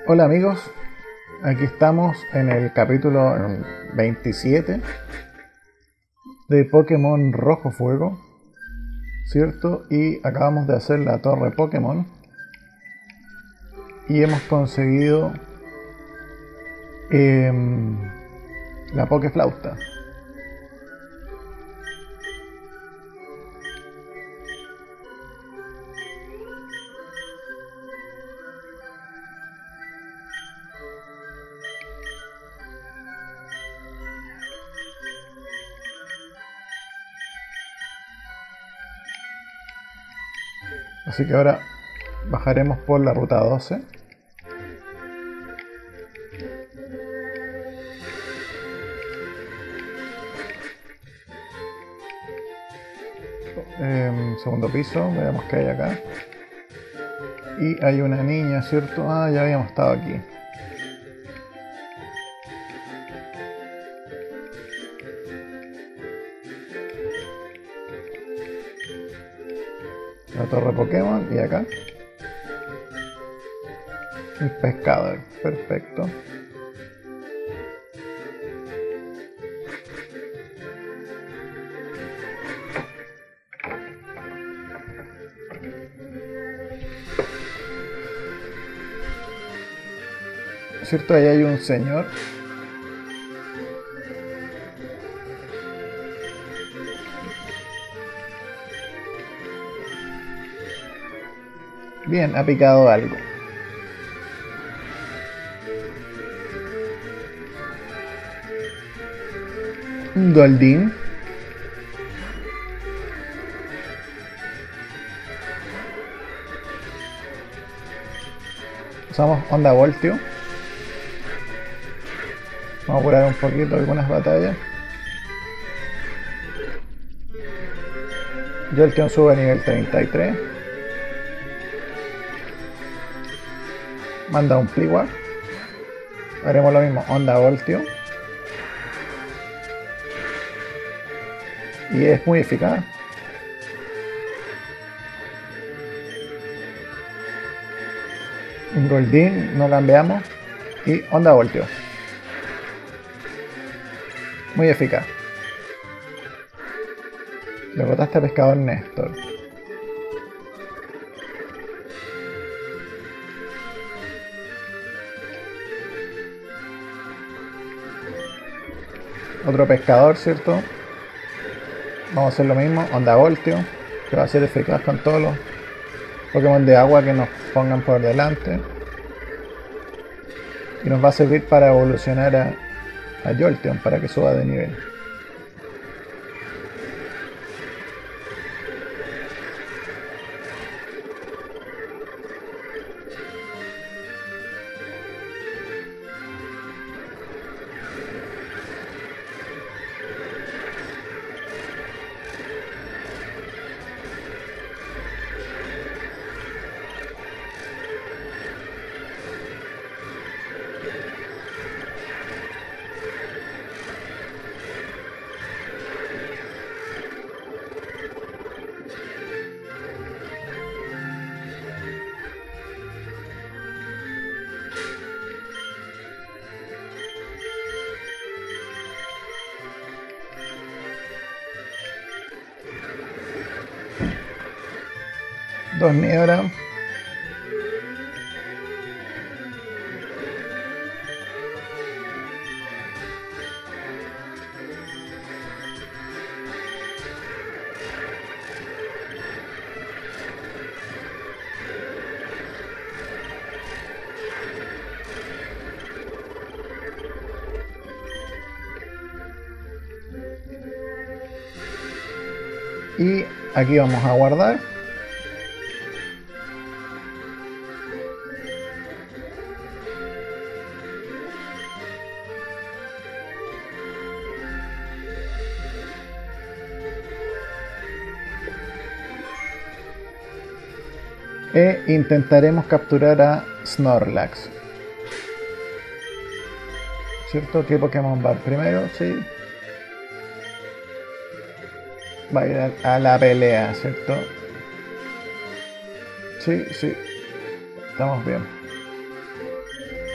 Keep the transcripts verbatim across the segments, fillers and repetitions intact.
Hola amigos, aquí estamos en el capítulo veintisiete de Pokémon Rojo Fuego, ¿cierto? Y acabamos de hacer la torre Pokémon y hemos conseguido eh, la Pokeflauta. Así que ahora bajaremos por la ruta doce. Eh, segundo piso, veamos qué hay acá. Y hay una niña, ¿cierto? Ah, ya habíamos estado aquí. La torre Pokémon y acá el pescador, perfecto. ¿Cierto? Ahí hay un señor. Bien, ha picado algo. Un Goldeen. Usamos Onda Voltio. Vamos a curar un poquito algunas batallas. Jolteon sube a nivel treinta y tres. Manda un Pliwak. Haremos lo mismo, Onda Voltio. Y es muy eficaz. Un Goldeen, no cambiamos. Y Onda Voltio. Muy eficaz. Le botaste a Pescador Néstor. Otro pescador, ¿cierto? Vamos a hacer lo mismo, Onda Voltio, que va a ser eficaz con todos los Pokémon de agua que nos pongan por delante. Y nos va a servir para evolucionar a, a Jolteon, para que suba de nivel. Dos Niebra. Y aquí vamos a guardar. E intentaremos capturar a Snorlax. ¿Cierto? ¿Qué Pokémon va primero? Sí. Va a ir a, a la pelea, ¿cierto? Sí, sí. Estamos bien.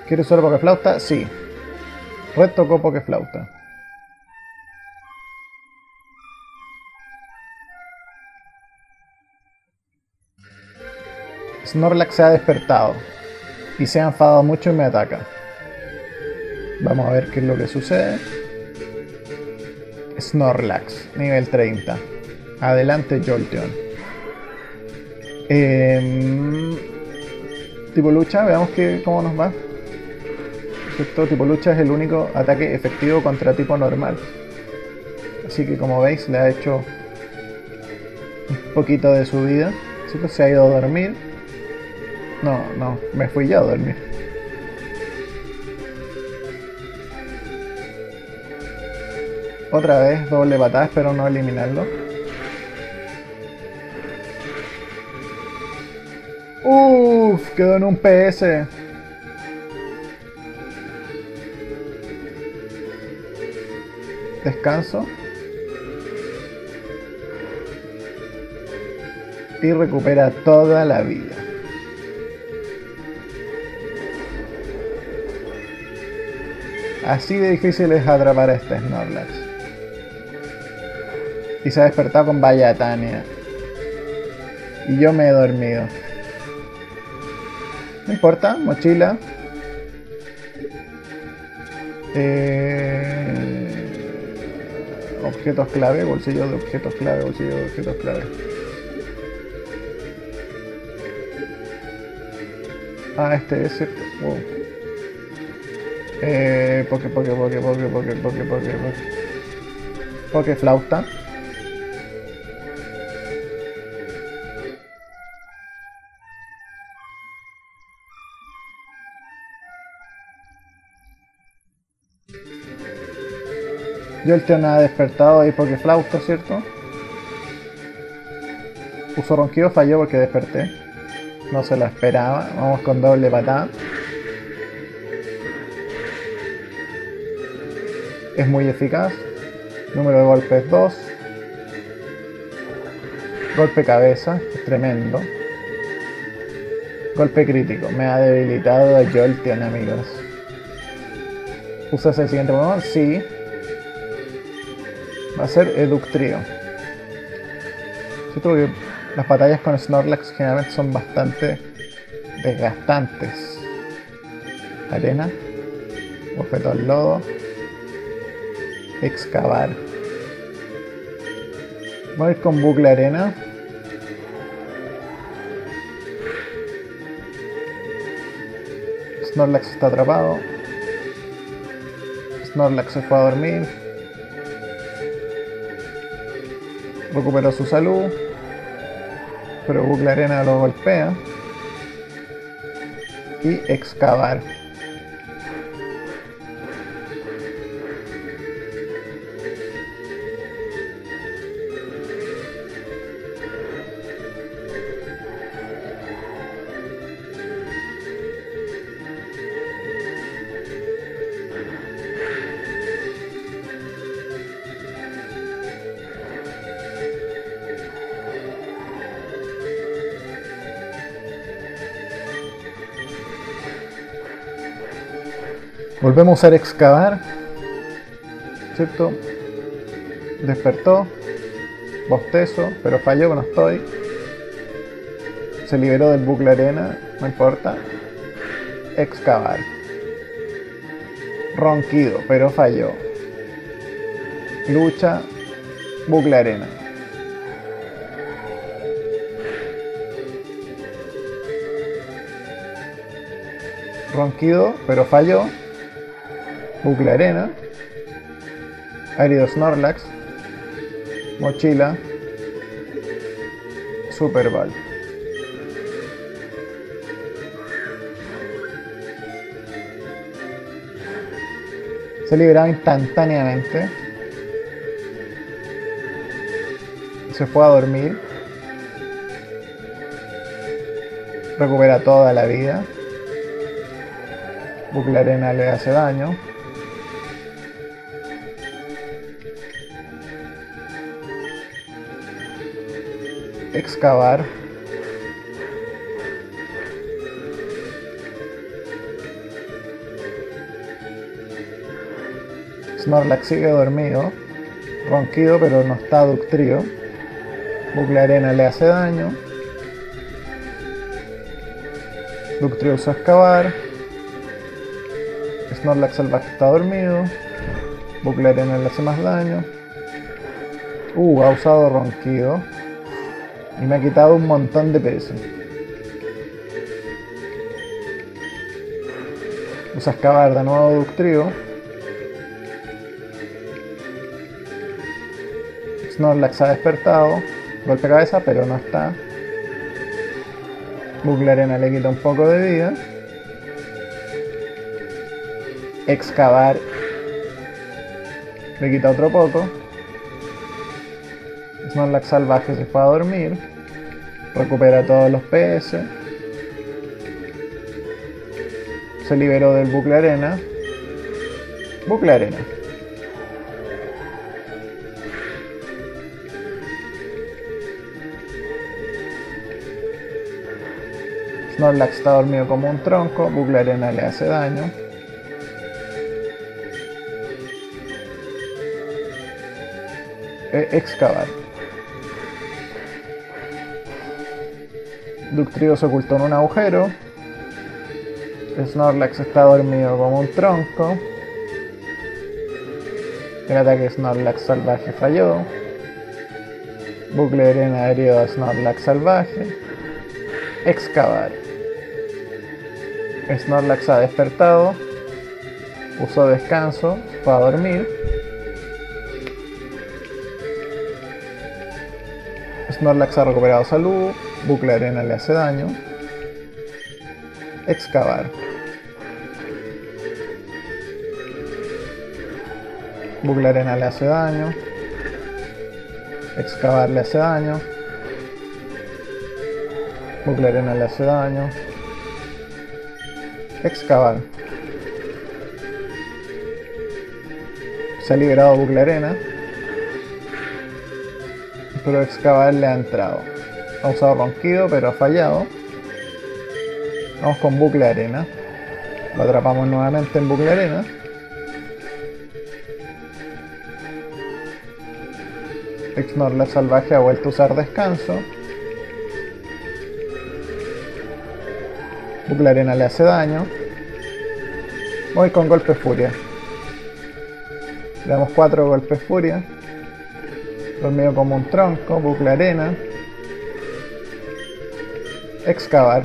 ¿Quieres usar Pokeflauta? Sí. Red tocó Pokeflauta. Snorlax se ha despertado y se ha enfadado mucho y me ataca. Vamos a ver qué es lo que sucede. Snorlax, nivel treinta. Adelante, Jolteon. Eh, tipo lucha, veamos que, cómo nos va. ¿Cierto? Tipo lucha es el único ataque efectivo contra tipo normal. Así que como veis le ha hecho un poquito de su vida. ¿Cierto? Se ha ido a dormir. No, no, me fui yo a dormir. Otra vez, doble patada, espero no eliminarlo. Uff, quedó en un P S. Descanso. Y recupera toda la vida. Así de difícil es atrapar a este Snorlax. Y se ha despertado con Vaya Tania. Y yo me he dormido. No importa, mochila. Eh... Objetos clave, bolsillo de objetos clave, bolsillo de objetos clave. Ah, este es cierto. Wow. Eh, poke, poke, poke, poke, poke, poke, poke, poke. Pokeflauta. Jolteon ha despertado ahí Pokeflauta, ¿cierto? Uso ronquido, falló porque desperté. No se la esperaba. Vamos con doble patada. Es muy eficaz. Número de golpes dos. Golpe cabeza, es tremendo. Golpe crítico. Me ha debilitado a Jolteon, amigos. ¿Usas el siguiente Pokémon? Sí. Va a ser Eductrio. Siento que las batallas con Snorlax generalmente son bastante desgastantes. Arena. Objeto al lodo. Excavar. Voy a ir con bucle arena. Snorlax está atrapado. Snorlax se fue a dormir. Recuperó su salud. Pero bucle arena lo golpea. Y excavar. Volvemos a usar excavar, ¿cierto? Despertó, bostezo, pero falló, no estoy. Se liberó del bucle arena, no importa. Excavar. Ronquido, pero falló. Lucha, bucle arena. Ronquido, pero falló. Bucle arena. Árido Snorlax. Mochila. Super Ball. Se liberaba instantáneamente. Se fue a dormir. Recupera toda la vida. Bucle arena le hace daño. Excavar. Snorlax sigue dormido, ronquido, pero no está Ductrio. Bucle Arena le hace daño. Ductrio usa excavar. Snorlax salvaje está dormido. Bucle Arena le hace más daño. Uh, ha usado ronquido. Y me ha quitado un montón de peso. Usa excavar de nuevo Ductrio. Snorlax ha despertado. Golpe cabeza, pero no está. Bucle Arena le quita un poco de vida. Excavar le quita otro poco. Snorlax salvaje se fue a dormir. Recupera todos los P S. Se liberó del Bucle Arena. Bucle Arena. Snorlax está dormido como un tronco. Bucle Arena le hace daño. E excavar. Ductrio se ocultó en un agujero. Snorlax está dormido como un tronco. El ataque de Snorlax salvaje falló. Bucle Arena herido a Snorlax salvaje. Excavar. Snorlax ha despertado. Usó descanso. Fue a dormir. Snorlax ha recuperado salud. Bucle Arena le hace daño. Excavar. Bucle Arena le hace daño. Excavar le hace daño. Bucle Arena le hace daño. Excavar. Se ha liberado Bucle Arena. Pero excavar le ha entrado. Ha usado ronquido, pero ha fallado. Vamos con Bucle Arena. Lo atrapamos nuevamente en Bucle Arena. Snorlax salvaje ha vuelto a usar descanso. Bucle Arena le hace daño. Voy con golpe furia. Le damos cuatro golpes furia. Dormido como un tronco. Bucle Arena. Excavar.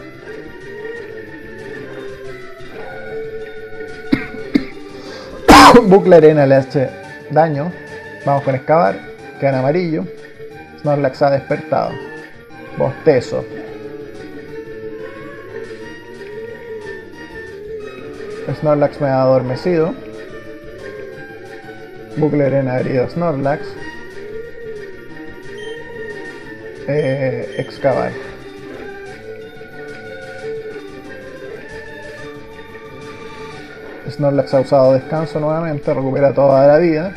Bucle Arena le hace daño. Vamos con excavar. Queda en amarillo. Snorlax ha despertado. Bostezo. Snorlax me ha adormecido. Bucle Arena herido Snorlax. Eh, excavar. Snorlax ha usado descanso nuevamente, recupera toda la vida.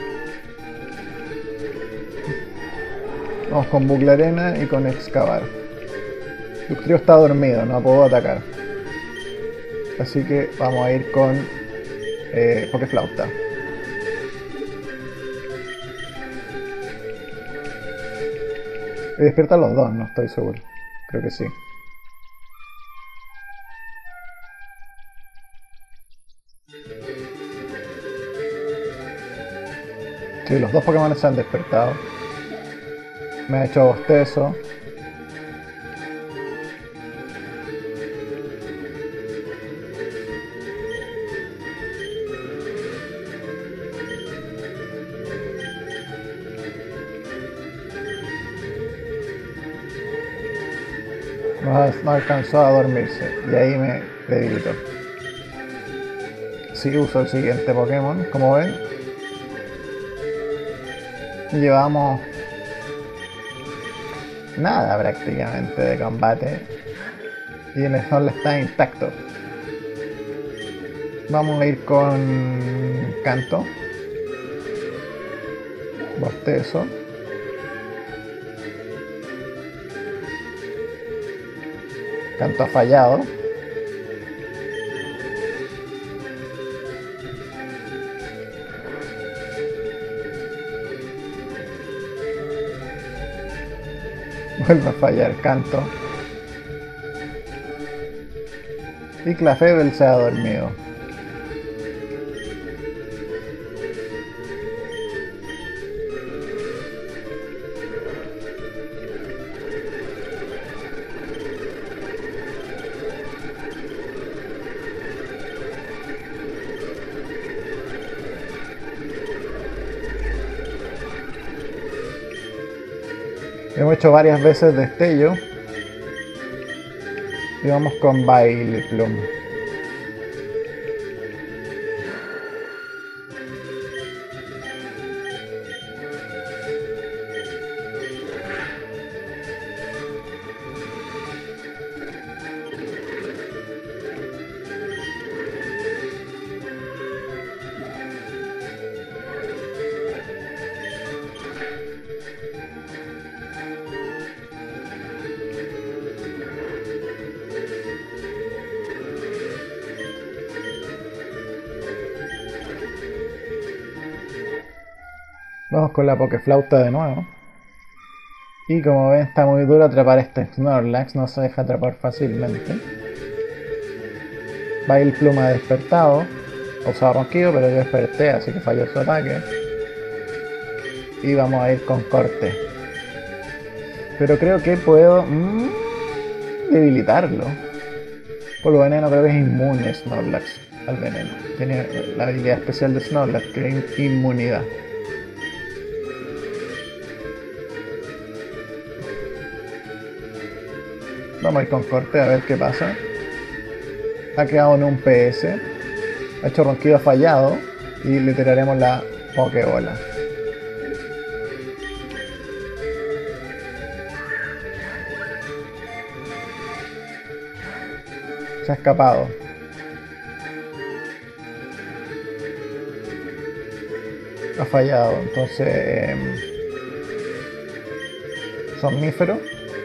Vamos con Bucle Arena y con excavar. Ductrio está dormido, no puedo atacar. Así que vamos a ir con eh, Pokeflauta. Y despierta los dos, no estoy seguro. Creo que sí. Sí, los dos Pokémon se han despertado. Me ha hecho bostezo. No, no alcanzó a dormirse y ahí me debilitó. Sí, uso el siguiente Pokémon, como ven. Llevamos nada prácticamente de combate y el Snorlax está intacto. Vamos a ir con Canto. Bostezo. Canto ha fallado. Vuelve a fallar Canto. Y Clefable se ha dormido. Hemos hecho varias veces destello. Y vamos con Vileplume. Vamos con la Pokeflauta de nuevo. Y como ven, está muy duro atrapar este Snorlax, no se deja atrapar fácilmente. Vileplume ha despertado, ha usado ronquido, pero yo desperté, así que falló su ataque. Y vamos a ir con corte. Pero creo que puedo mmm, debilitarlo. Por lo veneno creo que es inmune Snorlax al veneno. Tiene la habilidad especial de Snorlax, que es inmunidad. Vamos a ir con corte a ver qué pasa. Ha quedado en un P S. Ha hecho ronquido fallado. Y le tiraremos la Pokébola. Se ha escapado. Ha fallado. Entonces... Eh, somnífero.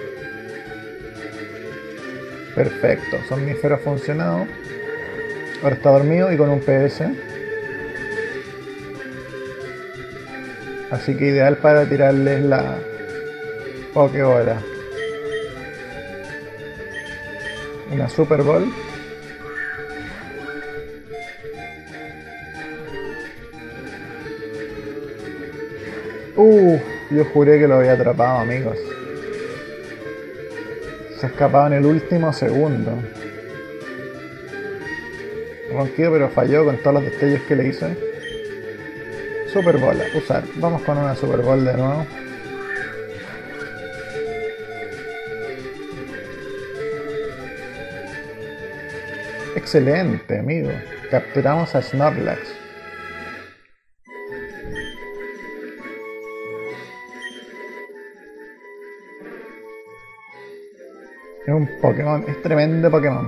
Perfecto, somnífero ha funcionado. Ahora está dormido y con un P S. Así que ideal para tirarles la Pokébola. Una Super Ball. Uh, yo juré que lo había atrapado, amigos. Se ha escapado en el último segundo. Ronquido pero falló con todos los destellos que le hice. Super Bola, usar. Vamos con una Super Ball de nuevo. Excelente, amigo. Capturamos a Snorlax. Es un Pokémon, es tremendo Pokémon.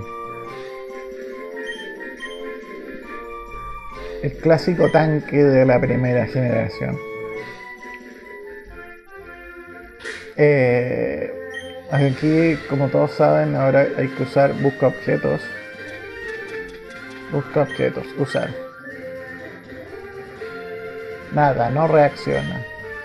El clásico tanque de la primera generación. Eh, aquí, como todos saben, ahora hay que usar busca objetos. Busca objetos, usar. Nada, no reacciona.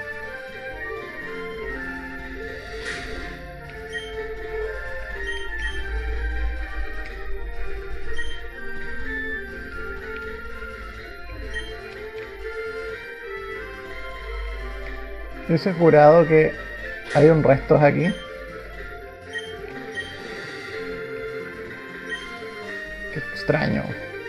Hubiese jurado que hay un restos aquí. Qué extraño.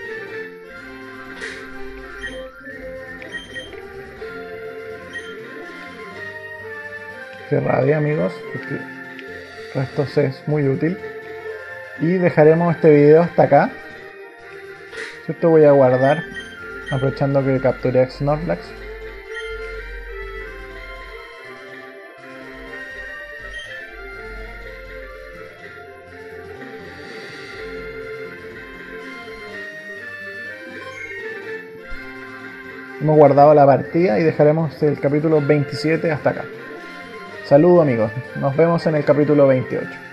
Qué rabia, amigos, porque restos es muy útil. Y dejaremos este video hasta acá. Esto voy a guardar, aprovechando que capturé a Snorlax. Hemos guardado la partida y dejaremos el capítulo veintisiete hasta acá. Saludos, amigos, nos vemos en el capítulo veintiocho.